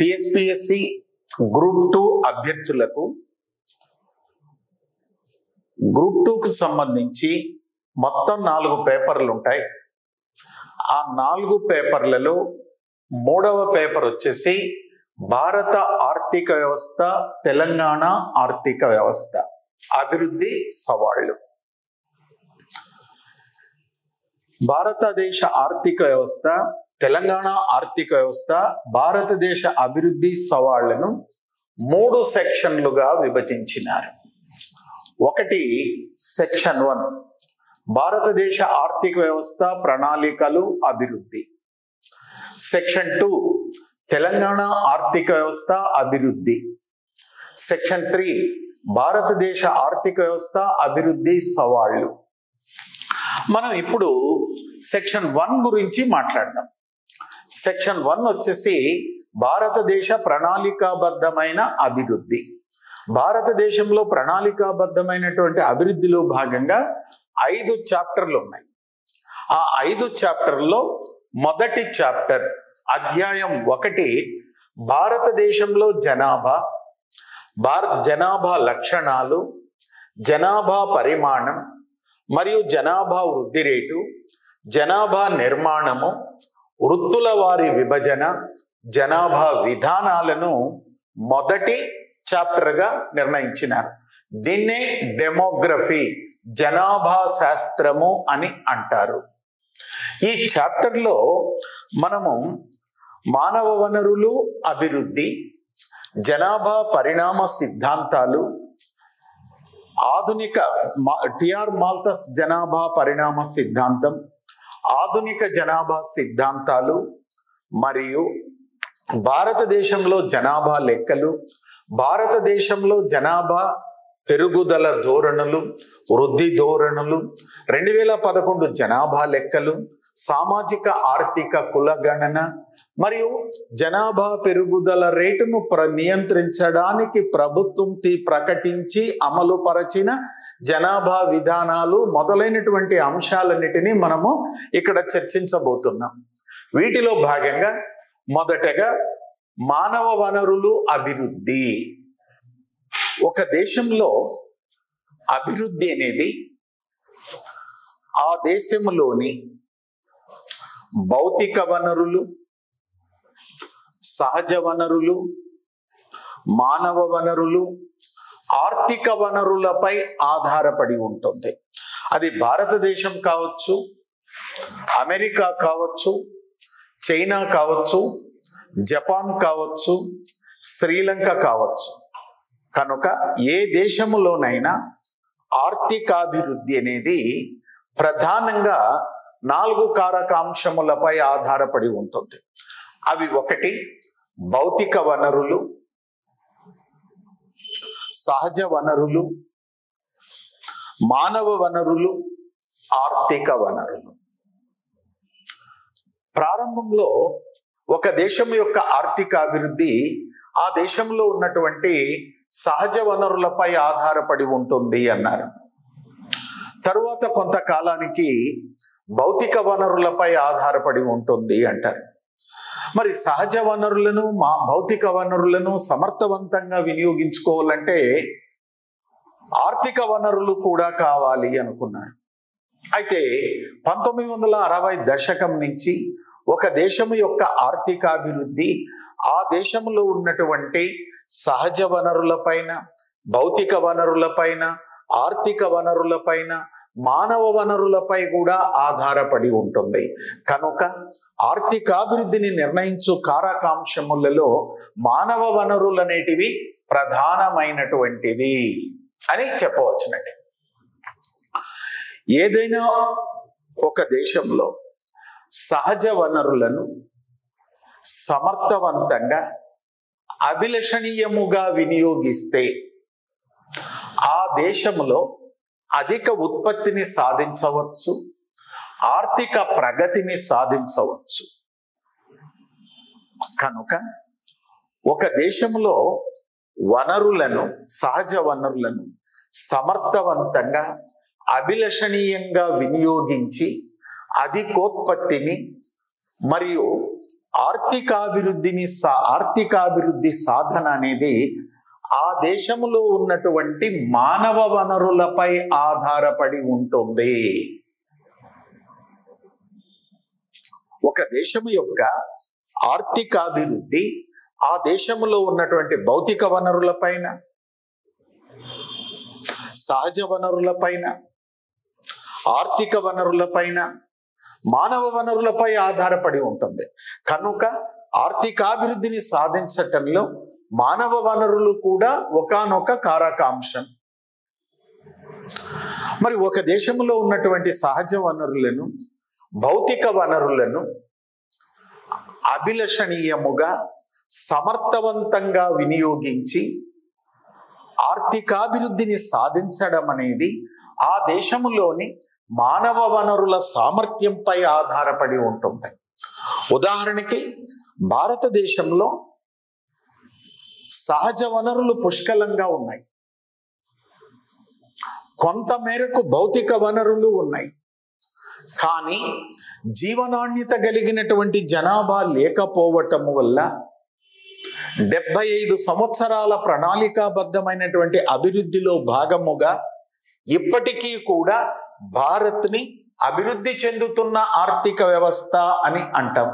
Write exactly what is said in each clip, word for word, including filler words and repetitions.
TSPSC group two అభ్యర్థులకు group టూకు సంబంధించి మొత్తం నాలుగు పేపర్లు ఉంటాయి. ఆ నాలుగు పేపర్లలో మూడవ పేపర్ వచ్చేసి భారత ఆర్థిక వ్యవస్థ, తెలంగాణ ఆర్థిక వ్యవస్థ, అభివృద్ధి సవాళ్లు. భారతదేశ ఆర్థిక వ్యవస్థ, తెలంగాణ ఆర్థిక వ్యవస్థ, భారతదేశ అభివృద్ధి సవాళ్లను మూడు సెక్షన్లుగా విభజించినారు. ఒకటి సెక్షన్ వన్, భారతదేశ ఆర్థిక వ్యవస్థ ప్రణాళికలు అభివృద్ధి. సెక్షన్ టూ, తెలంగాణ ఆర్థిక వ్యవస్థ అభివృద్ధి. సెక్షన్ త్రీ, భారతదేశ ఆర్థిక వ్యవస్థ అభివృద్ధి సవాళ్లు. మనం ఇప్పుడు సెక్షన్ వన్ గురించి మాట్లాడదాం. సెక్షన్ వన్ వచ్చేసి భారతదేశ ప్రణాళికాబద్ధమైన అభివృద్ధి. భారతదేశంలో ప్రణాళికాబద్ధమైనటువంటి అభివృద్ధిలో భాగంగా ఐదు చాప్టర్లు ఉన్నాయి. ఆ ఐదు చాప్టర్లో మొదటి చాప్టర్ అధ్యాయం ఒకటి భారతదేశంలో జనాభా, భారత జనాభా లక్షణాలు, జనాభా పరిమాణం మరియు జనాభా వృద్ధి రేటు, జనాభా నిర్మాణము, వృత్తుల వారి విభజన, జనాభా విధానాలను మొదటి చాప్టర్గా నిర్ణయించినారు. దీన్నే డెమోగ్రఫీ, జనాభా శాస్త్రము అని అంటారు. ఈ చాప్టర్లో మనము మానవ వనరులు అభివృద్ధి, జనాభా పరిణామ సిద్ధాంతాలు, ఆధునిక టిఆర్ మాల్తస్ జనాభా పరిణామ సిద్ధాంతం, ఆధునిక జనాభా సిద్ధాంతాలు మరియు భారతదేశంలో జనాభా లెక్కలు, భారతదేశంలో జనాభా పెరుగుదల ధోరణులు, వృద్ధి ధోరణులు, రెండు వేల పదకొండు జనాభా లెక్కలు, సామాజిక ఆర్థిక కులగణన మరియు జనాభా పెరుగుదల రేటును ప్ర నియంత్రించడానికి ప్రభుత్వం ప్రకటించి అమలు పరచిన జనాభా విధానాలు మొదలైనటువంటి అంశాలన్నిటినీ మనము ఇక్కడ చర్చించబోతున్నాం. వీటిలో భాగంగా మొదటగా మానవ వనరులు అభివృద్ధి. ఒక దేశంలో అభివృద్ధి అనేది ఆ దేశంలోని భౌతిక వనరులు, సహజ వనరులు, మానవ వనరులు, ఆర్థిక వనరులపై ఆధారపడి ఉంటుంది. అది భారతదేశం కావచ్చు, అమెరికా కావచ్చు, చైనా కావచ్చు, జపాన్ కావచ్చు, శ్రీలంక కావచ్చు. కనుక ఏ దేశములోనైనా ఆర్థికాభివృద్ధి అనేది ప్రధానంగా నాలుగు కారకాంశములపై ఆధారపడి ఉంటుంది. అవి ఒకటి భౌతిక వనరులు, సహజ వనరులు, మానవ వనరులు, ఆర్థిక వనరులు. ప్రారంభంలో ఒక దేశం యొక్క ఆర్థిక అభివృద్ధి ఆ దేశంలో ఉన్నటువంటి సహజ వనరులపై ఆధారపడి ఉంటుంది అన్నారు. తరువాత కొంతకాలానికి భౌతిక వనరులపై ఆధారపడి ఉంటుంది అంటారు. మరి సహజ వనరులను, మా భౌతిక వనరులను సమర్థవంతంగా వినియోగించుకోవాలంటే ఆర్థిక వనరులు కూడా కావాలి అనుకున్నారు. అయితే పంతొమ్మిది వందల అరవై దశకం నుంచి ఒక దేశం యొక్క ఆర్థికాభివృద్ధి ఆ దేశంలో ఉన్నటువంటి సహజ వనరులపైన, భౌతిక వనరులపైన, ఆర్థిక వనరులపైన, మానవ వనరులపై కూడా ఆధారపడి ఉంటుంది. కనుక ఆర్థికాభివృద్ధిని నిర్ణయించు కారకాంశములలో మానవ వనరులు అనేటివి ప్రధానమైనటువంటిది అని చెప్పవచ్చునండి. ఏదైనా ఒక దేశంలో సహజ వనరులను సమర్థవంతంగా అభిలషణీయముగా వినియోగిస్తే ఆ దేశంలో అధిక ఉత్పత్తిని సాధించవచ్చు, ఆర్థిక ప్రగతిని సాధించవచ్చు. కనుక ఒక దేశంలో వనరులను, సహజ వనరులను సమర్థవంతంగా అభిలషణీయంగా వినియోగించి అధికోత్పత్తిని మరియు ఆర్థికాభివృద్ధిని సా ఆర్థికాభివృద్ధి సాధన అనేది ఆ దేశంలో ఉన్నటువంటి మానవ వనరులపై ఆధారపడి ఉంటుంది. ఒక దేశం యొక్క ఆర్థికాభివృద్ధి ఆ దేశంలో ఉన్నటువంటి భౌతిక వనరులపైన, సహజ వనరులపైన, ఆర్థిక వనరులపైన, మానవ వనరులపై ఆధారపడి ఉంటుంది. కనుక ఆర్థికాభివృద్ధిని సాధించటంలో మానవ వనరులు కూడా ఒకానొక కారకాంశం. మరి ఒక దేశంలో ఉన్నటువంటి సహజ వనరులను, భౌతిక వనరులను అభిలషణీయముగా సమర్థవంతంగా వినియోగించి ఆర్థికాభివృద్ధిని సాధించడం అనేది ఆ దేశంలోని మానవ వనరుల సామర్థ్యంపై ఆధారపడి ఉంటుంది. ఉదాహరణకి భారతదేశంలో సహజ వనరులు పుష్కలంగా ఉన్నాయి, కొంత మేరకు భౌతిక వనరులు ఉన్నాయి. కానీ జీవనాణ్యత కలిగినటువంటి జనాభా లేకపోవటం వల్ల డెబ్బై ఐదు సంవత్సరాల ప్రణాళికాబద్ధమైనటువంటి అభివృద్ధిలో భాగముగా ఇప్పటికీ కూడా భారత్ని అభివృద్ధి చెందుతున్న ఆర్థిక వ్యవస్థ అని అంటాం.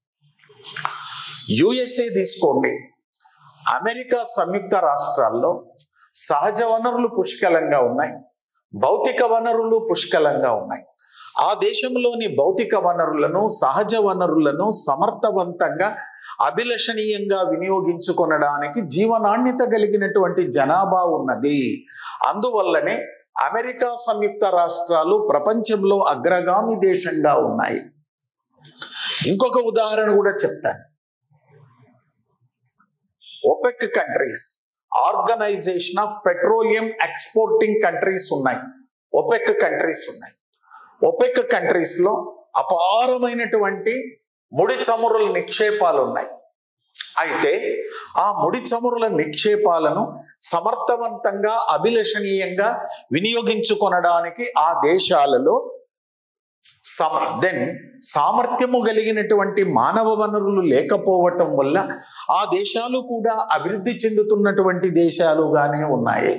యుఎస్ఏ తీసుకోండి, అమెరికా సంయుక్త రాష్ట్రాల్లో సహజ వనరులు పుష్కలంగా ఉన్నాయి, భౌతిక వనరులు పుష్కలంగా ఉన్నాయి. ఆ దేశంలోని భౌతిక వనరులను, సహజ వనరులను సమర్థవంతంగా అభిలషణీయంగా వినియోగించుకొనడానికి జీవనాణ్యత కలిగినటువంటి జనాభా ఉన్నది. అందువల్లనే అమెరికా సంయుక్త రాష్ట్రాలు ప్రపంచంలో అగ్రగామి దేశంగా ఉన్నాయి. ఇంకొక ఉదాహరణ కూడా చెప్తాను. OPEC countries, organization of petroleum exporting countries ఉన్నాయి, ఒపెక్ కంట్రీస్ ఉన్నాయి. ఒపెక్ కంట్రీస్ లో అపారమైనటువంటి ముడి చమురుల నిక్షేపాలు ఉన్నాయి. అయితే ఆ ముడి చమురుల నిక్షేపాలను సమర్థవంతంగా అభిలషణీయంగా వినియోగించుకొనడానికి ఆ దేశాలలో సమ దెన్ సామర్థ్యము కలిగినటువంటి మానవ వనరులు లేకపోవటం వల్ల ఆ దేశాలు కూడా అభివృద్ధి చెందుతున్నటువంటి దేశాలుగానే ఉన్నాయి.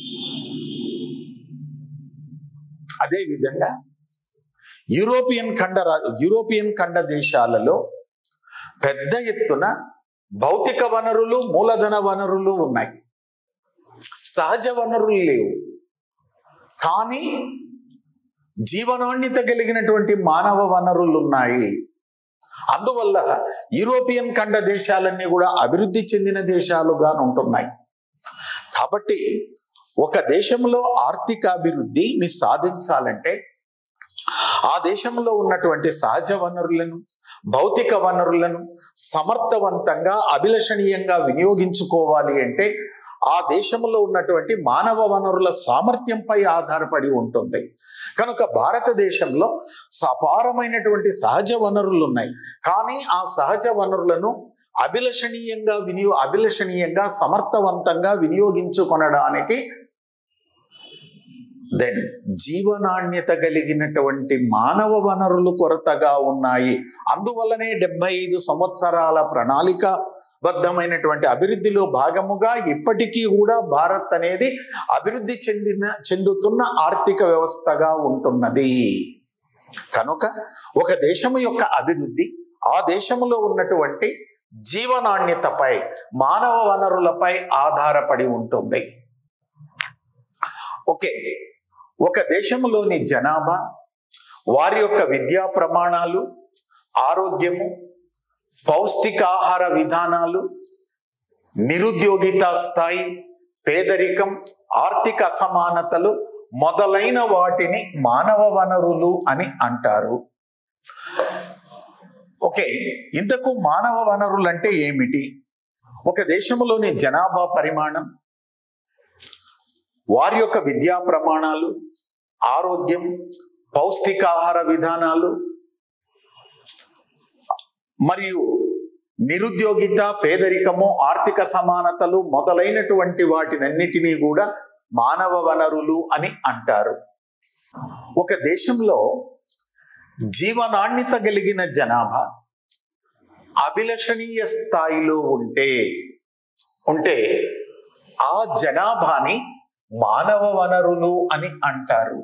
అదేవిధంగా యూరోపియన్ ఖండ యూరోపియన్ ఖండ దేశాలలో పెద్ద ఎత్తున భౌతిక వనరులు, మూలధన వనరులు ఉన్నాయి, సహజ వనరులు లేవు. కానీ జీవనాణ్యత కలిగినటువంటి మానవ వనరులు ఉన్నాయి. అందువల్ల యూరోపియన్ ఖండ దేశాలన్నీ కూడా అభివృద్ధి చెందిన దేశాలుగా ఉంటున్నాయి. కాబట్టి ఒక దేశంలో ఆర్థికాభివృద్ధిని సాధించాలంటే ఆ దేశంలో ఉన్నటువంటి సహజ వనరులను, భౌతిక వనరులను సమర్థవంతంగా అభిలషణీయంగా వినియోగించుకోవాలి అంటే ఆ దేశంలో ఉన్నటువంటి మానవ వనరుల సామర్థ్యంపై ఆధారపడి ఉంటుంది. కనుక భారతదేశంలో అపారమైనటువంటి సహజ వనరులు ఉన్నాయి. కానీ ఆ సహజ వనరులను అభిలషణీయంగా వినియో అభిలషణీయంగా సమర్థవంతంగా వినియోగించుకొనడానికి దెన్ జీవనాణ్యత కలిగినటువంటి మానవ వనరులు కొరతగా ఉన్నాయి. అందువల్లనే డెబ్బై ఐదు సంవత్సరాల ప్రణాళిక బద్ధమైనటువంటి అభివృద్ధిలో భాగముగా ఇప్పటికీ కూడా భారత్ అనేది అభివృద్ధి చెందిన చెందుతున్న ఆర్థిక వ్యవస్థగా ఉంటున్నది. కనుక ఒక దేశము యొక్క అభివృద్ధి ఆ దేశంలో ఉన్నటువంటి జీవనాణ్యతపై, మానవ వనరులపై ఆధారపడి ఉంటుంది. ఓకే, ఒక దేశంలోని జనాభా, వారి యొక్క విద్యా ప్రమాణాలు, ఆరోగ్యము, పౌష్టికాహార విధానాలు, నిరుద్యోగిత స్థాయి, పేదరికం, ఆర్థిక అసమానతలు మొదలైన వాటిని మానవ వనరులు అని అంటారు. ఓకే, ఇంతకు మానవ వనరులు అంటే ఏమిటి? ఒక దేశంలోని జనాభా పరిమాణం, వారి యొక్క విద్యా ప్రమాణాలు, ఆరోగ్యం, పౌష్టికాహార విధానాలు మరియు నిరుద్యోగిత, పేదరికము, ఆర్థిక సమానతలు మొదలైనటువంటి వాటినన్నిటినీ కూడా మానవ వనరులు అని అంటారు. ఒక దేశంలో జీవనాణ్యత కలిగిన జనాభా, అభిలషణీయ స్థాయిలో ఉంటే ఉంటే ఆ జనాభాని మానవ వనరులు అని అంటారు.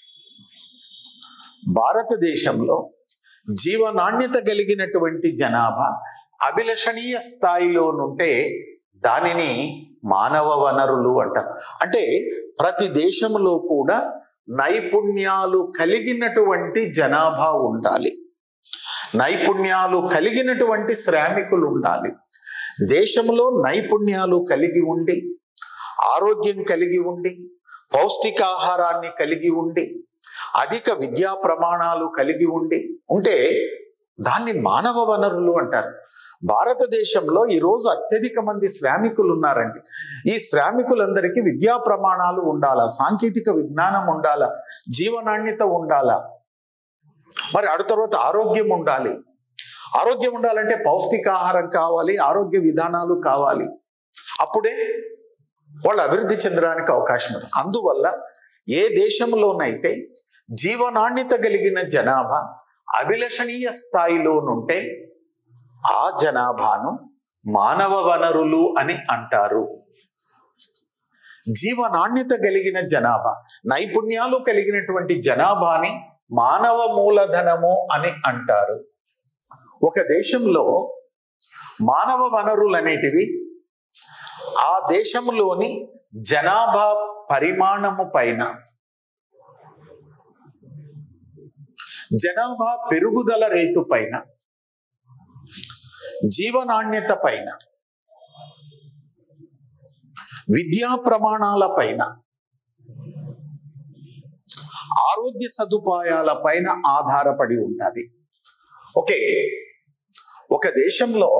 భారతదేశంలో జీవనాణ్యత కలిగినటువంటి జనాభా అభిలషణీయ స్థాయిలో ఉంటే దానిని మానవ వనరులు అంటారు. అంటే ప్రతి దేశంలో కూడా నైపుణ్యాలు కలిగినటువంటి జనాభా ఉండాలి, నైపుణ్యాలు కలిగినటువంటి శ్రామికులు ఉండాలి. దేశంలో నైపుణ్యాలు కలిగి ఉండి, ఆరోగ్యం కలిగి ఉండి, పౌష్టికాహారాన్ని కలిగి ఉండి, అధిక విద్యా ప్రమాణాలు కలిగి ఉండి ఉంటే దాన్ని మానవ వనరులు అంటారు. భారతదేశంలో ఈరోజు అత్యధిక మంది శ్రామికులు ఉన్నారంటే ఈ శ్రామికులందరికీ విద్యా ప్రమాణాలు ఉండాలా, సాంకేతిక విజ్ఞానం ఉండాలా, జీవనాణ్యత ఉండాలా, మరి అటు తర్వాత ఆరోగ్యం ఉండాలి. ఆరోగ్యం ఉండాలంటే పౌష్టికాహారం కావాలి, ఆరోగ్య విధానాలు కావాలి. అప్పుడే వాళ్ళు అభివృద్ధి చెందడానికి అవకాశం ఉంది. అందువల్ల ఏ దేశంలోనైతే జీవనాణ్యత కలిగిన జనాభా అభిలషణీయ స్థాయిలోనుంటే ఆ జనాభాను మానవ వనరులు అని అంటారు. జీవనాణ్యత కలిగిన జనాభా, నైపుణ్యాలు కలిగినటువంటి జనాభాని మానవ మూలధనము అని అంటారు. ఒక దేశంలో మానవ వనరులు అనేటివి ఆ దేశంలోని జనాభా పరిమాణము పైన, జనాభా పెరుగుదల రేటు పైన, జీవనాణ్యత పైన, విద్యా ప్రమాణాల పైన, ఆరోగ్య సదుపాయాల పైన ఆధారపడి ఉంటుంది. ఓకే, ఒక దేశంలో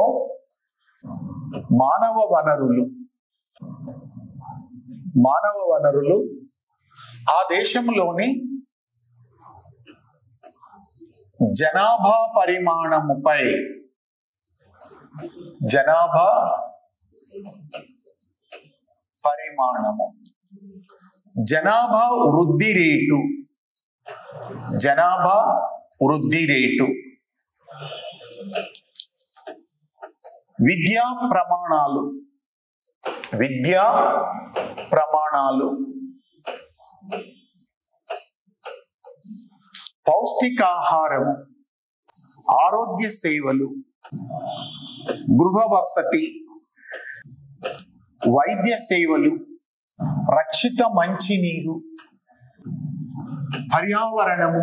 మానవ వనరులు మానవ వనరులు ఆ దేశంలోని జనాభా పరిమాణముపై, జనాభా పరిమాణము, జనాభా వృద్ధి రేటు, జనాభా వృద్ధి రేటు, విద్యా ప్రమాణాలు, విద్యా ప్రమాణాలు, పౌష్టికాహారము, ఆరోగ్య సేవలు, గృహ వసతి, వైద్య సేవలు, రక్షిత మంచినీరు, పర్యావరణము,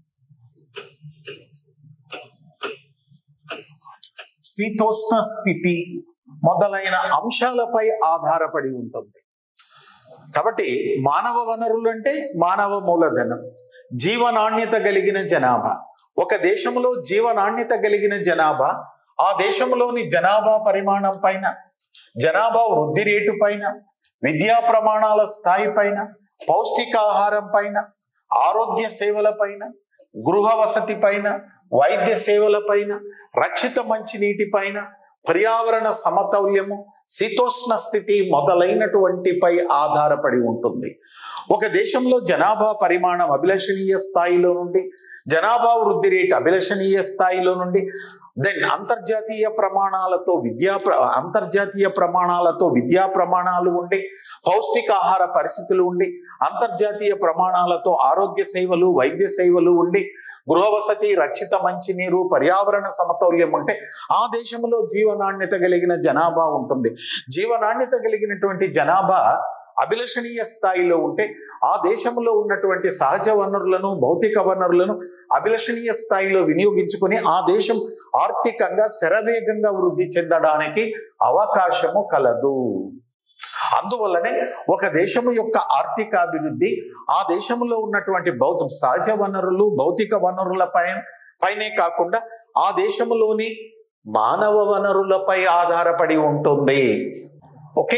శీతోష్ణ స్థితి మొదలైన అంశాలపై ఆధారపడి ఉంటుంది. కాబట్టి మానవ వనరులు అంటే మానవ మూలధనం, జీవనాణ్యత కలిగిన జనాభా. ఒక దేశంలో జీవనాణ్యత కలిగిన జనాభా ఆ దేశంలోని జనాభా పరిమాణం పైన, జనాభా వృద్ధి రేటు పైన, విద్యా ప్రమాణాల స్థాయి పైన, పౌష్టికాహారం పైన, ఆరోగ్య సేవల పైన, గృహ వసతి పైన, వైద్య సేవల పైన, రక్షిత మంచినీటి పైన, పర్యావరణ సమతౌల్యము, శీతోష్ణ స్థితి మొదలైనటువంటిపై ఆధారపడి ఉంటుంది. ఒక దేశంలో జనాభా పరిమాణం అభిలషణీయ స్థాయిలో నుండి, జనాభా వృద్ధి రేటు అభిలషణీయ స్థాయిలో నుండి, దెన్ అంతర్జాతీయ ప్రమాణాలతో విద్యా అంతర్జాతీయ ప్రమాణాలతో విద్యా ప్రమాణాలు ఉండి, పౌష్టికాహార పరిస్థితులు ఉండి, అంతర్జాతీయ ప్రమాణాలతో ఆరోగ్య సేవలు, వైద్య సేవలు ఉండి, గృహ వసతి, రక్షిత మంచినీరు, పర్యావరణ సమతౌల్యం ఉంటే ఆ దేశంలో జీవనాణ్యత కలిగిన జనాభా ఉంటుంది. జీవనాణ్యత కలిగినటువంటి జనాభా అభిలషణీయ స్థాయిలో ఉంటే ఆ దేశంలో ఉన్నటువంటి సహజ వనరులను, భౌతిక వనరులను అభిలషణీయ స్థాయిలో వినియోగించుకొని ఆ దేశం ఆర్థికంగా శరవేగంగా వృద్ధి చెందడానికి అవకాశము కలదు. అందువల్లనే ఒక దేశము యొక్క ఆర్థిక అభివృద్ధి ఆ దేశంలో ఉన్నటువంటి భౌతిక సహజ వనరులు, భౌతిక వనరుల పైన పైనే కాకుండా ఆ దేశంలోని మానవ వనరులపై ఆధారపడి ఉంటుంది. ఓకే,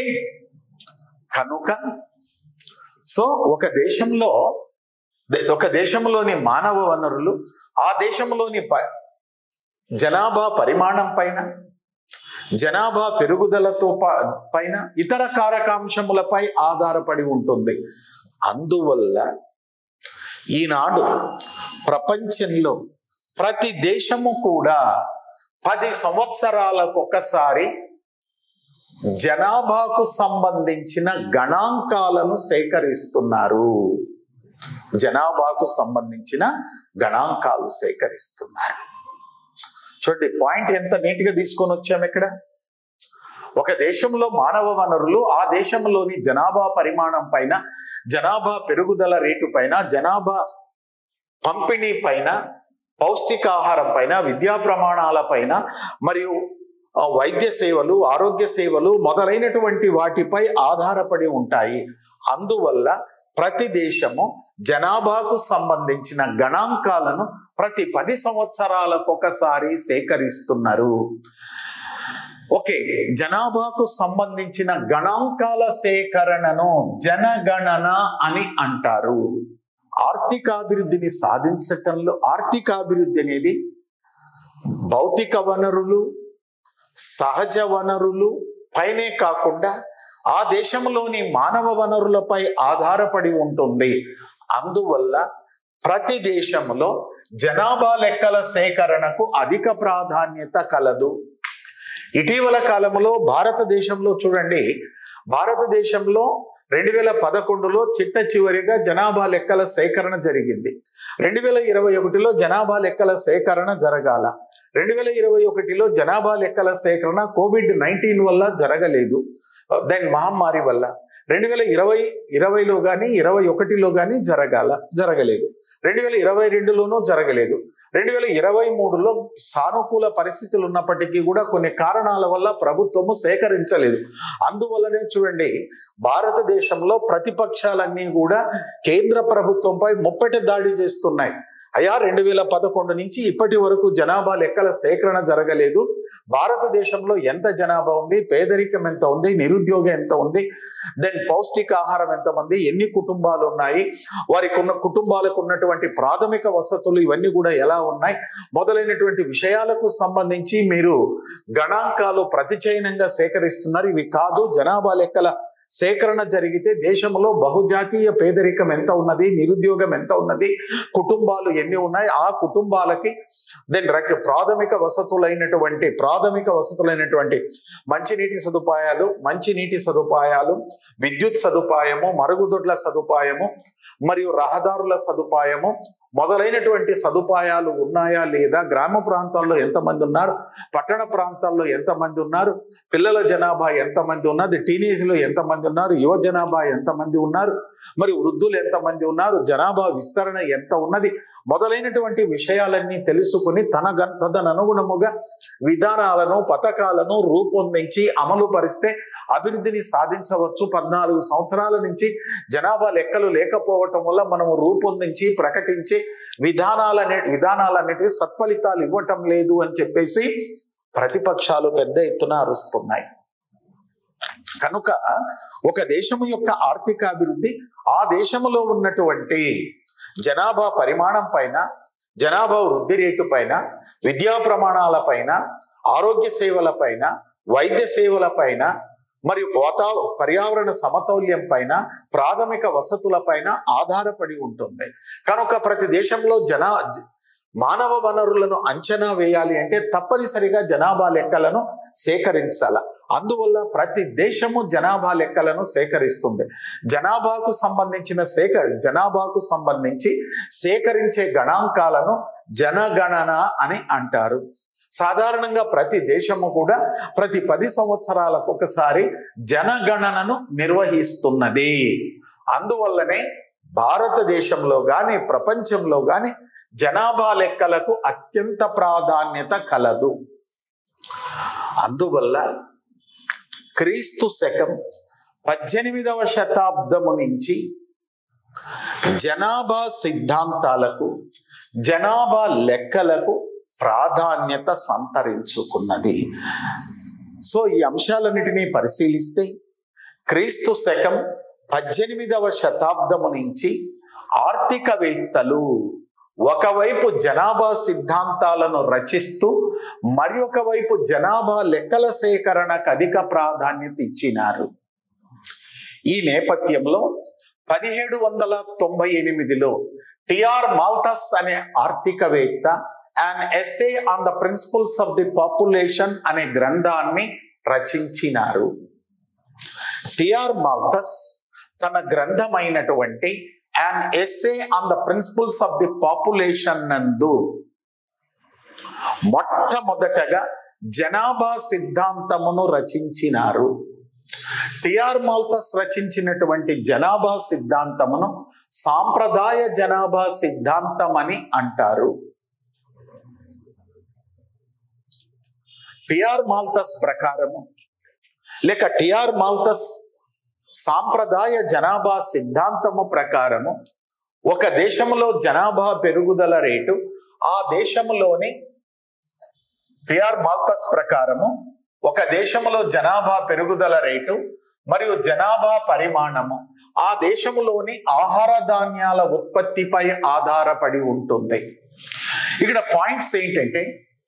కనుక సో ఒక దేశంలో ఒక దేశంలోని మానవ వనరులు ఆ దేశంలోని జనాభా పరిమాణం పైన, జనాభా పెరుగుదలతో పైన, ఇతర కారకాంశములపై ఆధారపడి ఉంటుంది. అందువల్ల ఈనాడు ప్రపంచంలో ప్రతి దేశము కూడా పది సంవత్సరాలకు ఒకసారి జనాభాకు సంబంధించిన గణాంకాలను సేకరిస్తున్నారు. జనాభాకు సంబంధించిన గణాంకాలు సేకరిస్తున్నారు. చూడండి, పాయింట్ ఎంత నీట్గా తీసుకొని వచ్చాము ఇక్కడ. ఒక దేశంలో మానవ వనరులు ఆ దేశంలోని జనాభా పరిమాణం పైన, జనాభా పెరుగుదల రేటు పైన, జనాభా పంపిణీ పైన, పౌష్టికాహారం పైన, విద్యా ప్రమాణాల పైన, మరియు వైద్య సేవలు, ఆరోగ్య సేవలు మొదలైనటువంటి వాటిపై ఆధారపడి ఉంటాయి. అందువల్ల ప్రతి దేశము జనాభాకు సంబంధించిన గణాంకాలను ప్రతి పది సంవత్సరాలకు ఒకసారి సేకరిస్తున్నారు. ఓకే, జనాభాకు సంబంధించిన గణాంకాల సేకరణను జనగణన అని అంటారు. ఆర్థికాభివృద్ధిని సాధించటంలో ఆర్థికాభివృద్ధి అనేది భౌతిక వనరులు, సహజ వనరులు పైనే కాకుండా ఆ దేశంలోని మానవ వనరులపై ఆధారపడి ఉంటుంది. అందువల్ల ప్రతి దేశంలో జనాభా లెక్కల సేకరణకు అధిక ప్రాధాన్యత కలదు. ఇటీవల కాలంలో భారతదేశంలో చూడండి, భారతదేశంలో రెండు వేల పదకొండులో చిట్ట చివరిగా జనాభా లెక్కల సేకరణ జరిగింది. రెండు వేల ఇరవై ఒకటిలో జనాభా లెక్కల సేకరణ జరగాల. రెండు వేల ఇరవై ఒకటిలో జనాభా లెక్కల సేకరణ కోవిడ్ నైన్టీన్ వల్ల జరగలేదు, దెన్ మహమ్మారి వల్ల. రెండు వేల ఇరవై ఇరవైలో కానీ ఇరవై ఒకటిలో కానీ జరగాల జరగలేదు రెండు వేల ఇరవై రెండులోనూ జరగలేదు. రెండు వేల ఇరవై మూడులో సానుకూల పరిస్థితులు ఉన్నప్పటికీ కూడా కొన్ని కారణాల వల్ల ప్రభుత్వము సేకరించలేదు. అందువల్లనే చూడండి, భారతదేశంలో ప్రతిపక్షాలన్నీ కూడా కేంద్ర ప్రభుత్వంపై ముప్పట దాడి చేస్తున్నాయి. అయ్యా, రెండు వేల పదకొండు నుంచి ఇప్పటి వరకు జనాభా లెక్కల సేకరణ జరగలేదు. భారతదేశంలో ఎంత జనాభా ఉంది, పేదరికం ఎంత ఉంది, నిరుద్యోగం ఎంత ఉంది, దెన్ పౌష్టికాహారం ఎంతమంది, ఎన్ని కుటుంబాలు ఉన్నాయి, వారికి ఉన్న కుటుంబాలకు ఉన్నటువంటి ప్రాథమిక వసతులు ఇవన్నీ కూడా ఎలా ఉన్నాయి మొదలైనటువంటి విషయాలకు సంబంధించి మీరు గణాంకాలు ప్రతిచయనంగా సేకరిస్తున్నారు. ఇవి కాదు, జనాభా లెక్కల సేకరణ జరిగితే దేశంలో బహుజాతీయ పేదరికం ఎంత ఉన్నది, నిరుద్యోగం ఎంత ఉన్నది, కుటుంబాలు ఎన్ని ఉన్నాయి, ఆ కుటుంబాలకి దెన్ రక ప్రాథమిక వసతులైనటువంటి ప్రాథమిక వసతులైనటువంటి మంచినీటి సదుపాయాలు మంచినీటి సదుపాయాలు విద్యుత్ సదుపాయము, మరుగుదొడ్ల సదుపాయము మరియు రహదారుల సదుపాయము మొదలైనటువంటి సదుపాయాలు ఉన్నాయా లేదా, గ్రామ ప్రాంతాల్లో ఎంతమంది ఉన్నారు, పట్టణ ప్రాంతాల్లో ఎంతమంది ఉన్నారు, పిల్లల జనాభా ఎంతమంది ఉన్నది, టీనేజ్లో ఎంతమంది ఉన్నారు, యువ జనాభా ఎంతమంది ఉన్నారు, మరి వృద్ధులు ఎంతమంది ఉన్నారు, జనాభా విస్తరణ ఎంత ఉన్నది మొదలైనటువంటి విషయాలన్నీ తెలుసుకుని తన తదనుగుణముగా విధానాలను పథకాలను రూపొందించి అమలు పరిస్తే అభివృద్ధిని సాధించవచ్చు. పద్నాలుగు సంవత్సరాల నుంచి జనాభా లెక్కలు లేకపోవటం వల్ల మనము రూపొందించి ప్రకటించి విధానాలనే విధానాలన్నిటివి సత్ఫలితాలు ఇవ్వటం లేదు అని చెప్పేసి ప్రతిపక్షాలు పెద్ద ఎత్తున అరుస్తున్నాయి. కనుక ఒక దేశము యొక్క ఆర్థిక అభివృద్ధి ఆ దేశంలో ఉన్నటువంటి జనాభా పరిమాణం పైన, జనాభా వృద్ధి రేటు పైన, విద్యా ప్రమాణాల పైన, ఆరోగ్య సేవల పైన, వైద్య సేవల పైన మరియు వాతా పర్యావరణ సమతౌల్యం పైన, ప్రాథమిక వసతుల పైన ఆధారపడి ఉంటుంది. కనుక ప్రతి దేశంలో జనా మానవ వనరులను అంచనా వేయాలి అంటే తప్పనిసరిగా జనాభా లెక్కలను సేకరించాల. అందువల్ల ప్రతి దేశము జనాభా లెక్కలను సేకరిస్తుంది. జనాభాకు సంబంధించిన సేక జనాభాకు సంబంధించి సేకరించే గణాంకాలను జనగణన అని అంటారు. సాధారణంగా ప్రతి దేశము కూడా ప్రతి పది సంవత్సరాలకు ఒకసారి జనగణనను నిర్వహిస్తున్నది. అందువల్లనే భారతదేశంలో కానీ ప్రపంచంలో కానీ జనాభా లెక్కలకు అత్యంత ప్రాధాన్యత కలదు. అందువల్ల క్రీస్తు శకం పద్దెనిమిదవ శతాబ్దము నుంచి జనాభా సిద్ధాంతాలకు, జనాభా లెక్కలకు ప్రాధాన్యత సంతరించుకున్నది. సో ఈ అంశాలన్నిటినీ పరిశీలిస్తే క్రీస్తు శకం పద్దెనిమిదవ శతాబ్దము నుంచి ఆర్థికవేత్తలు ఒకవైపు జనాభా సిద్ధాంతాలను రచిస్తూ మరి ఒకవైపు జనాభా లెక్కల సేకరణకు అధిక ప్రాధాన్యత ఇచ్చినారు. ఈ నేపథ్యంలో పదిహేడు వందల తొంభై ఎనిమిదిలో టిఆర్ మాల్థస్ అనే ఆర్థికవేత్త an essay on the principles of the population అనే గ్రంథాన్ని రచించినారు. టిఆర్ మాల్థస్ తన గ్రంథమైనటువంటి an essay on the principles of the population నందు మొట్టమొదటగా జనాభా సిద్ధాంతమును రచించినారు. టిఆర్ మాల్థస్ రచించినటువంటి జనాభా సిద్ధాంతమును సాంప్రదాయ జనాభా సిద్ధాంతం అని అంటారు. టిఆర్ మాల్థస్ ప్రకారము లేక టిఆర్ మాల్థస్ సాంప్రదాయ జనాభా సిద్ధాంతము ప్రకారము ఒక దేశంలో జనాభా పెరుగుదల రేటు ఆ దేశంలోని టిఆర్ మాల్థస్ ప్రకారము ఒక దేశంలో జనాభా పెరుగుదల రేటు మరియు జనాభా పరిమాణము ఆ దేశంలోని ఆహార ధాన్యాల ఉత్పత్తిపై ఆధారపడి ఉంటుంది. ఇక్కడ పాయింట్స్ ఏంటంటే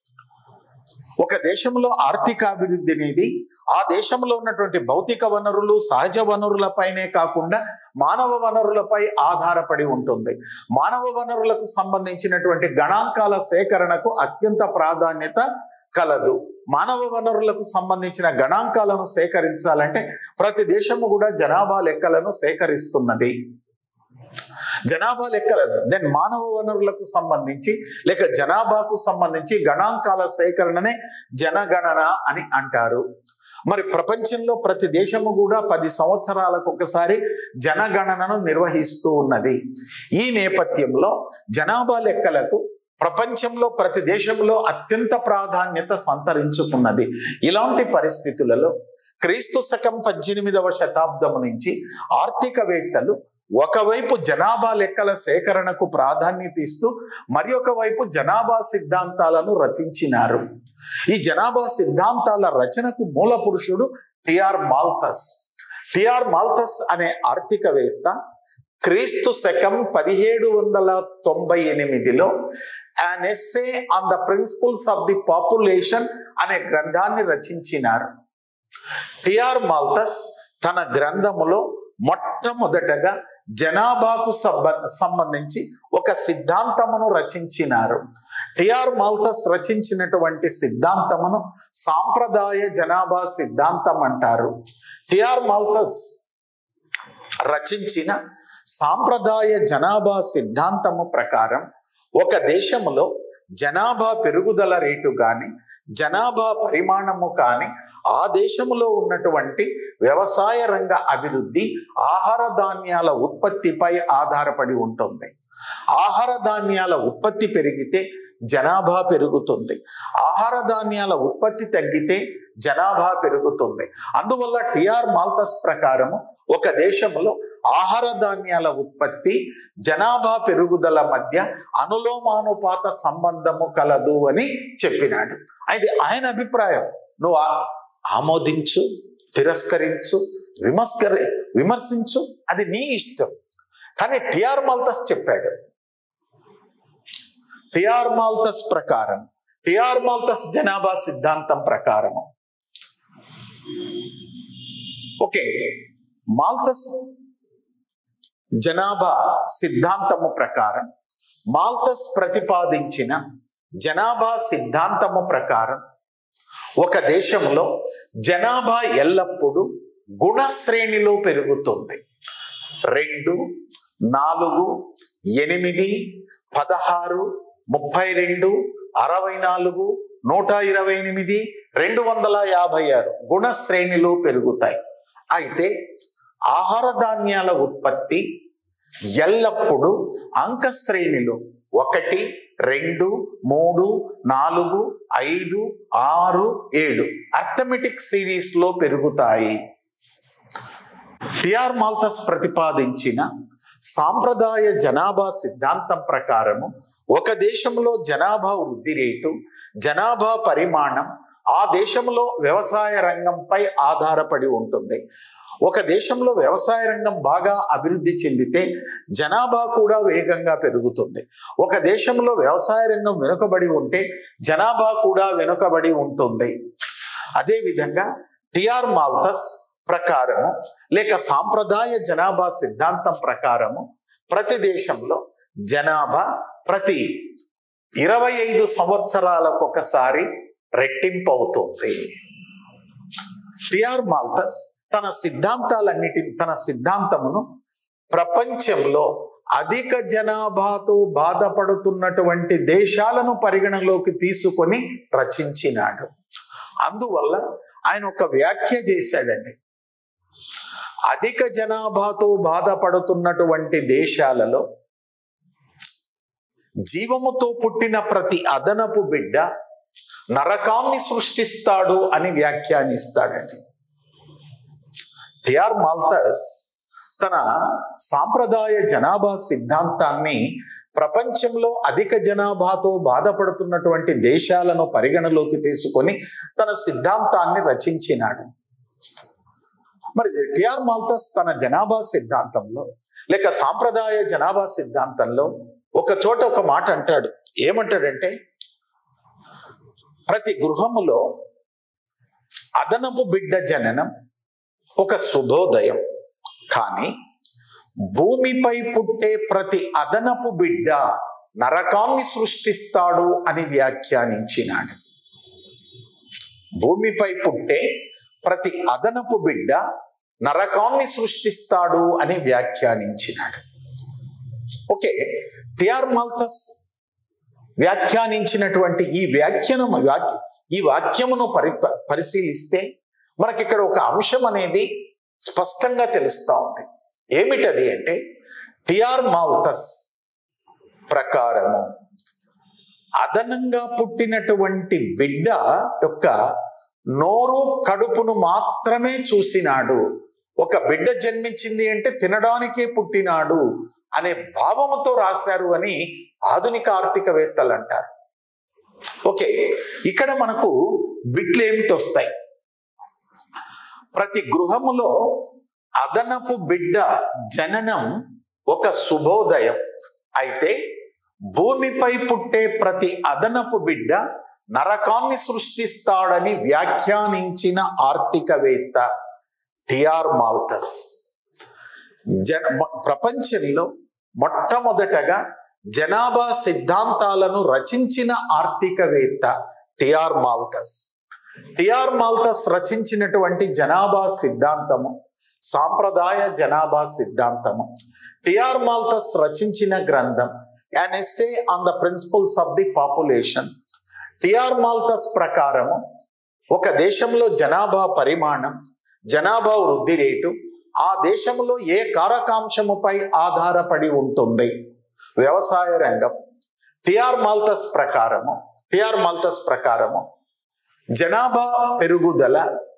ఒక దేశంలో ఆర్థిక అభివృద్ధి అనేది ఆ దేశంలో ఉన్నటువంటి భౌతిక వనరులు సహజ వనరులపైనే కాకుండా మానవ వనరులపై ఆధారపడి ఉంటుంది. మానవ వనరులకు సంబంధించినటువంటి గణాంకాల సేకరణకు అత్యంత ప్రాధాన్యత కలదు. మానవ వనరులకు సంబంధించిన గణాంకాలను సేకరించాలంటే ప్రతి దేశము కూడా జనాభా లెక్కలను సేకరిస్తున్నది. జనాభా లెక్కల దెన్ మానవ వనరులకు సంబంధించి లేక జనాభాకు సంబంధించి గణాంకాల సేకరణనే జనగణన అని అంటారు. మరి ప్రపంచంలో ప్రతి దేశము కూడా పది సంవత్సరాలకు ఒకసారి జనగణనను నిర్వహిస్తూ ఉన్నది. ఈ నేపథ్యంలో జనాభా లెక్కలకు ప్రపంచంలో ప్రతి దేశంలో అత్యంత ప్రాధాన్యత సంతరించుకున్నది. ఇలాంటి పరిస్థితులలో క్రీస్తు శకం పద్దెనిమిదవ శతాబ్దం నుంచి ఆర్థికవేత్తలు ఒకవైపు జనాభా లెక్కల సేకరణకు ప్రాధాన్యత ఇస్తూ మరి ఒక వైపు జనాభా సిద్ధాంతాలను రచించినారు. ఈ జనాభా సిద్ధాంతాల రచనకు మూల పురుషుడు టిఆర్ మాల్థస్. టిఆర్ మాల్థస్ అనే ఆర్థికవేత్త క్రీస్తు శకం పదిహేడు వందల తొంభై ఎనిమిదిలో an essay on the principles of the population అనే గ్రంథాన్ని రచించినారు. టిఆర్ మాల్థస్ తన గ్రంథములో మొట్టమొదటగా జనాభాకు సంబంధించి ఒక సిద్ధాంతమును రచించినారు. టిఆర్ మాల్థస్ రచించినటువంటి సిద్ధాంతమును సాంప్రదాయ జనాభా సిద్ధాంతం అంటారు. టిఆర్ మాల్థస్ రచించిన సాంప్రదాయ జనాభా సిద్ధాంతము ప్రకారం ఒక దేశంలో జనాభా పెరుగుదల రేటు కానీ జనాభా పరిమాణము కానీ ఆ దేశంలో ఉన్నటువంటి వ్యవసాయ రంగ అభివృద్ధి ఆహార ధాన్యాల ఉత్పత్తిపై ఆధారపడి ఉంటుంది. ఆహార ధాన్యాల ఉత్పత్తి పెరిగితే జనాభా పెరుగుతుంది. ఆహార ధాన్యాల ఉత్పత్తి తగ్గితే జనాభా పెరుగుతుంది. అందువల్ల టిఆర్ మాల్థస్ ప్రకారము ఒక దేశంలో ఆహార ధాన్యాల ఉత్పత్తి జనాభా పెరుగుదల మధ్య అనులోమానుపాత సంబంధము కలదు అని చెప్పినాడు. అయితే ఆయన అభిప్రాయం నువ్వు ఆమోదించు, తిరస్కరించు, విమస్కరి విమర్శించు, అది నీ ఇష్టం. కానీ టిఆర్ మాల్థస్ చెప్పాడు. టిఆర్ మాల్థస్ ప్రకారం టిఆర్ మాల్థస్ జనాభా సిద్ధాంతం ప్రకారము ఓకే మాల్థస్ జనాభా సిద్ధాంతము ప్రకారం మాల్థస్ ప్రతిపాదించిన జనాభా సిద్ధాంతము ప్రకారం ఒక దేశంలో జనాభా ఎల్లప్పుడూ గుణశ్రేణిలో పెరుగుతుంది. రెండు, నాలుగు, ఎనిమిది, పదహారు, ముప్పై రెండు, అరవై నాలుగు, నూట ఇరవై ఎనిమిది, రెండు వందల యాభై ఆరు గుణ శ్రేణిలో పెరుగుతాయి. అయితే ఆహార ధాన్యాల ఉత్పత్తి ఎల్లప్పుడూ అంక శ్రేణిలో ఒకటి, రెండు, మూడు, నాలుగు, ఐదు, ఆరు, ఏడు అర్థమెటిక్ సిరీస్ లో పెరుగుతాయి. టిఆర్ మాల్థస్ ప్రతిపాదించిన సాంప్రదాయ జనాభా సిద్ధాంతం ప్రకారము ఒక దేశంలో జనాభా వృద్ధి రేటు జనాభా పరిమాణం ఆ దేశంలో వ్యవసాయ రంగంపై ఆధారపడి ఉంటుంది. ఒక దేశంలో వ్యవసాయ రంగం బాగా అభివృద్ధి చెందితే జనాభా కూడా వేగంగా పెరుగుతుంది. ఒక దేశంలో వ్యవసాయ రంగం వెనుకబడి ఉంటే జనాభా కూడా వెనుకబడి ఉంటుంది. అదేవిధంగా టిఆర్ మాల్థస్ ప్రకారము లేక సాంప్రదాయ జనాభా సిద్ధాంతం ప్రకారము ప్రతి దేశంలో జనాభా ప్రతి ఇరవై ఐదు సంవత్సరాలకు ఒకసారి రెట్టింపు అవుతుంది. టిఆర్ మాల్థస్ తన సిద్ధాంతాలన్నిటి తన సిద్ధాంతమును ప్రపంచంలో అధిక జనాభాతో బాధపడుతున్నటువంటి దేశాలను పరిగణలోకి తీసుకొని రచించినాడు. అందువల్ల ఆయన ఒక వ్యాఖ్య చేశాడండి. అధిక జనాభాతో బాధపడుతున్నటువంటి దేశాలలో జీవముతో పుట్టిన ప్రతి అదనపు బిడ్డ నరకాన్ని సృష్టిస్తాడు అని వ్యాఖ్యానిస్తాడండి. టిఆర్ మాల్థస్ తన సాంప్రదాయ జనాభా సిద్ధాంతాన్ని ప్రపంచంలో అధిక జనాభాతో బాధపడుతున్నటువంటి దేశాలను పరిగణలోకి తీసుకొని తన సిద్ధాంతాన్ని రచించినాడు. మరి టిఆర్ మాల్థస్ తన జనాభా సిద్ధాంతంలో లేక సాంప్రదాయ జనాభా సిద్ధాంతంలో ఒక చోట ఒక మాట అంటాడు. ఏమంటాడంటే, ప్రతి గృహములో అదనపు బిడ్డ జననం ఒక శుభోదయం, కానీ భూమిపై పుట్టే ప్రతి అదనపు బిడ్డ నరకాన్ని సృష్టిస్తాడు అని వ్యాఖ్యానించినాడు. భూమిపై పుట్టే ప్రతి అదనపు బిడ్డ నరకాన్ని సృష్టిస్తాడు అని వ్యాఖ్యానించినాడు. ఓకే, టిఆర్ మాల్థస్ వ్యాఖ్యానించినటువంటి ఈ వ్యాఖ్యానం వాక్య ఈ వాక్యమును పరి పరిశీలిస్తే మనకి ఇక్కడ ఒక అంశం అనేది స్పష్టంగా తెలుస్తూ ఉంది. ఏమిటది అంటే, టిఆర్ మాల్థస్ ప్రకారము అదనంగా పుట్టినటువంటి బిడ్డ యొక్క నోరు కడుపును మాత్రమే చూసినాడు. ఒక బిడ్డ జన్మించింది అంటే తినడానికే పుట్టినాడు అనే భావముతో రాశారు అని ఆధునిక ఆర్థికవేత్తలు అంటారు. ఓకే, ఇక్కడ మనకు బిట్లు ఏమిటి వస్తాయి? ప్రతి గృహములో అదనపు బిడ్డ జననం ఒక శుభోదయం అయితే భూమిపై పుట్టే ప్రతి అదనపు బిడ్డ నరకాన్ని సృష్టిస్తాడని వ్యాఖ్యానించిన ఆర్థికవేత్త టిఆర్ మాల్థస్. జన ప్రపంచంలో మొట్టమొదటగా జనాభా సిద్ధాంతాలను రచించిన ఆర్థికవేత్త టిఆర్ మాల్థస్. టిఆర్ మాల్థస్ రచించినటువంటి జనాభా సిద్ధాంతము సాంప్రదాయ జనాభా సిద్ధాంతము. టిఆర్ మాల్థస్ రచించిన గ్రంథం an essay on the principles of the population. TR Malthus ప్రకారము ఒక దేశంలో జనాభా పరిమాణం, జనాభా వృద్ధి రేటు ఆ దేశంలో ఏ కారకాంశముపై ఆధారపడి ఉంటుంది. వ్యవసాయ రంగం టిఆర్ మాల్థస్ ప్రకారము టిఆర్ మాల్థస్ ప్రకారము జనాభా పెరుగుదల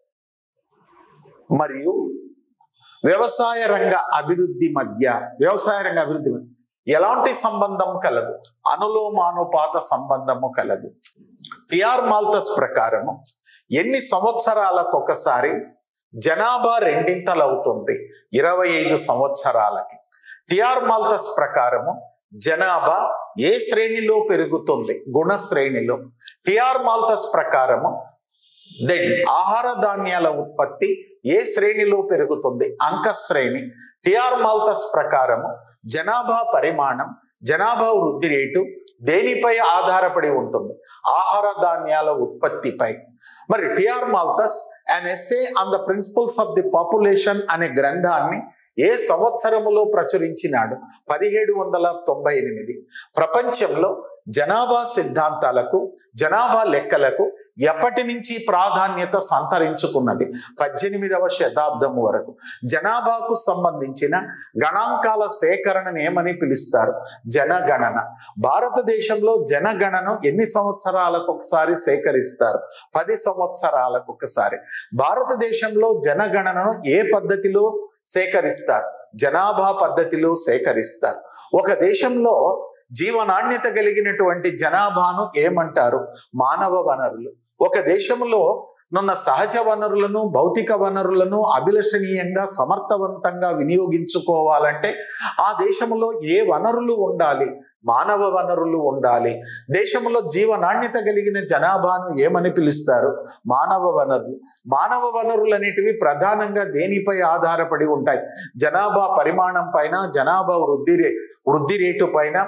మరియు వ్యవసాయ రంగ అభివృద్ధి మధ్య వ్యవసాయ రంగ అభివృద్ధి మధ్య ఎలాంటి సంబంధం కలదు? అనులోమానుపాత సంబంధము కలదు. టిఆర్ మాల్థస్ ప్రకారము ఎన్ని సంవత్సరాలకు ఒకసారి జనాభా రెండింతలవుతుంది? ఇరవై ఐదు సంవత్సరాలకి. టిఆర్ మాల్థస్ ప్రకారము జనాభా ఏ శ్రేణిలో పెరుగుతుంది? గుణ శ్రేణిలో. టిఆర్ మాల్థస్ ప్రకారము దెన్ ఆహార ధాన్యాల ఉత్పత్తి ఏ శ్రేణిలో పెరుగుతుంది? అంక శ్రేణి. టిఆర్ మాల్థస్ ప్రకారము జనాభా పరిమాణం, జనాభా వృద్ధి రేటు దేనిపై ఆధారపడి ఉంటుంది? ఆహార ధాన్యాల ఉత్పత్తిపై. మరి TR Malthus an essay on the principles of the population అనే గ్రంథాన్ని ఏ సంవత్సరములో ప్రచురించినాడు? పదిహేడు వందల తొంభై ఎనిమిది. ప్రపంచంలో జనాభా సిద్ధాంతాలకు జనాభా లెక్కలకు ఎప్పటి నుంచి ప్రాధాన్యత సంతరించుకున్నది? పద్దెనిమిదవ శతాబ్దం వరకు. జనాభాకు సంబంధించిన గణాంకాల సేకరణను ఏమని పిలుస్తారు? జనగణన. భారతదేశంలో జనగణను ఎన్ని సంవత్సరాలకు ఒకసారి సేకరిస్తారు? పది సంవత్సరాలకు ఒకసారి. భారతదేశంలో జనగణనను ఏ పద్ధతిలో సేకరిస్తారు? జనాభా పద్ధతిలో సేకరిస్తారు. ఒక దేశంలో జీవనాణ్యత కలిగినటువంటి జనాభాను ఏమంటారు? మానవ వనరులు. ఒక దేశంలో నున్న సహజ వనరులను, భౌతిక వనరులను అభిలషణీయంగా సమర్థవంతంగా వినియోగించుకోవాలంటే ఆ దేశంలో ఏ వనరులు ఉండాలి? మానవ వనరులు ఉండాలి. దేశంలో జీవనాణ్యత కలిగిన జనాభాను ఏమని పిలుస్తారు? మానవ వనరులు. మానవ వనరులు అనేటివి ప్రధానంగా దేనిపై ఆధారపడి ఉంటాయి? జనాభా పరిమాణం పైన, జనాభా వృద్ధి రే వృద్ధి రేటు పైన,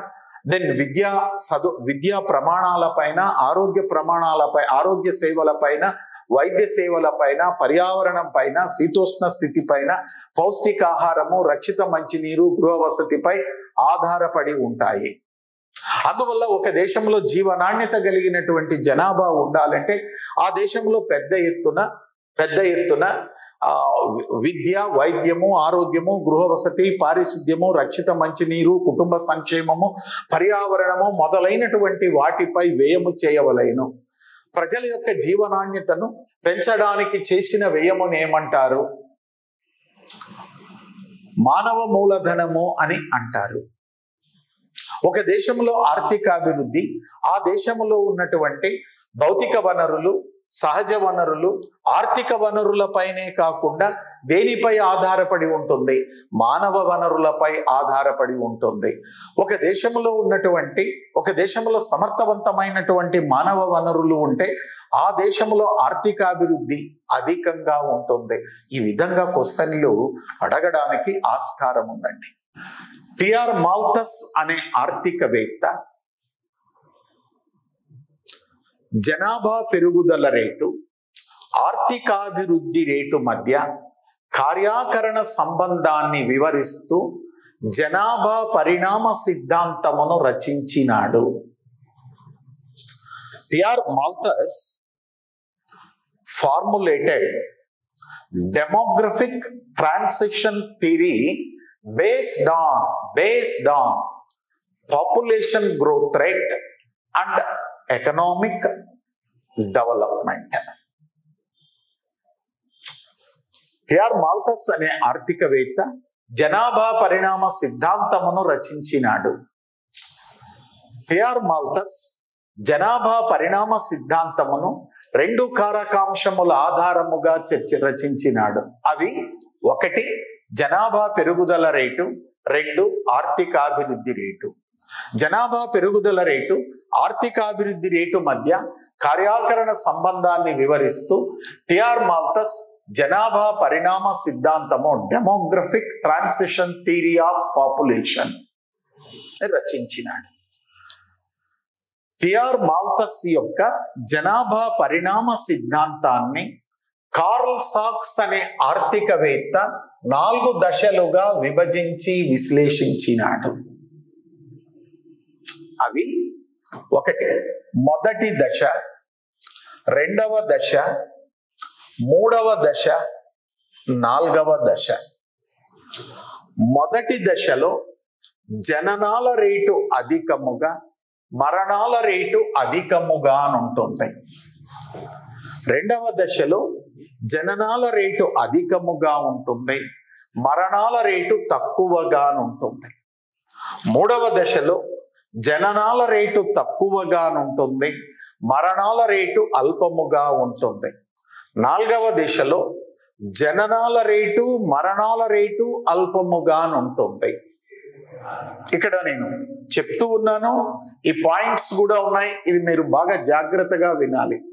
దెన్ విద్యా చదు విద్యా ప్రమాణాలపైన, ఆరోగ్య ప్రమాణాలపై, ఆరోగ్య సేవలపైన, వైద్య సేవలపైన, పర్యావరణం పైన, శీతోష్ణ స్థితి పైన, పౌష్టికాహారము, రక్షిత మంచినీరు, గృహ వసతిపై ఆధారపడి ఉంటాయి. అందువల్ల ఒక దేశంలో జీవనాణ్యత కలిగినటువంటి జనాభా ఉండాలంటే ఆ దేశంలో పెద్ద ఎత్తున పెద్ద ఎత్తున ఆ విద్య, వైద్యము, ఆరోగ్యము, గృహ వసతి, పారిశుద్ధ్యము, రక్షిత మంచినీరు, కుటుంబ సంక్షేమము, పర్యావరణము మొదలైనటువంటి వాటిపై వ్యయము చేయవలెను. ప్రజల యొక్క జీవనాణ్యతను పెంచడానికి చేసిన వ్యయమును ఏమంటారు? మానవ మూలధనము అని అంటారు. ఒక దేశంలో ఆర్థికాభివృద్ధి ఆ దేశంలో ఉన్నటువంటి భౌతిక వనరులు, సహజ వనరులు, ఆర్థిక వనరులపైనే కాకుండా దేనిపై ఆధారపడి ఉంటుంది? మానవ వనరులపై ఆధారపడి ఉంటుంది. ఒక దేశంలో ఉన్నటువంటి ఒక దేశంలో సమర్థవంతమైనటువంటి మానవ వనరులు ఉంటే ఆ దేశంలో ఆర్థికాభివృద్ధి అధికంగా ఉంటుంది. ఈ విధంగా క్వశ్చన్లు అడగడానికి ఆస్కారం ఉందండి. టిఆర్ మాల్థస్ అనే ఆర్థికవేత్త జనాభా పెరుగుదల రేటు, ఆర్థికాభివృద్ధి రేటు మధ్య కార్యాకరణ సంబంధాన్ని వివరిస్తూ జనాభా పరిణామ సిద్ధాంతమును రచించినాడు. TR Malthus formulated demographic transition theory based on based on population growth rate and economic development. TR Malthus అనే ఆర్థికవేత్త జనాభా పరిణామ సిద్ధాంతమును రచించినాడు. టిఆర్ మాల్థస్ జనాభా పరిణామ సిద్ధాంతమును రెండు కారకాంశముల ఆధారముగా చర్చ రచించినాడు. అవి ఒకటి జనాభా పెరుగుదల రేటు, రెండు ఆర్థికాభివృద్ధి రేటు. జనాభా పెరుగుదల రేటు, ఆర్థికాభివృద్ధి రేటు మధ్య కార్యాకరణ సంబంధాన్ని వివరిస్తూ టిఆర్ మాల్థస్ జనాభా పరిణామ సిద్ధాంతము demographic transition theory of population రచించినాడు. టిఆర్ మాల్థస్ యొక్క జనాభా పరిణామ సిద్ధాంతాన్ని కార్ల్ సాక్స్ అనే ఆర్థికవేత్త నాలుగు దశలుగా విభజించి విశ్లేషించినాడు. అవి ఒకటి మొదటి దశ, రెండవ దశ, మూడవ దశ, నాలుగవ దశ. మొదటి దశలో జననాల రేటు అధికముగా, మరణాల రేటు అధికముగా ఉంటుంది. రెండవ దశలో జననాల రేటు అధికముగా ఉంటుంది, మరణాల రేటు తక్కువగా ఉంటుంది. మూడవ దశలో జననాల రేటు తక్కువగా ఉంటుంది, మరణాల రేటు అల్పముగా ఉంటుంది. నాలుగవ దశలో జననాల రేటు, మరణాల రేటు అల్పముగా ఉంటుంది. ఇక్కడ నేను చెప్తూ ఉన్నాను, ఈ పాయింట్స్ కూడా ఉన్నాయి, ఇది మీరు బాగా జాగ్రత్తగా వినాలి.